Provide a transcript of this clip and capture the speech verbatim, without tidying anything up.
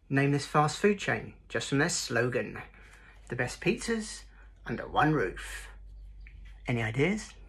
Name this fast food chain just from their slogan. The best pizzas under one roof. Any ideas?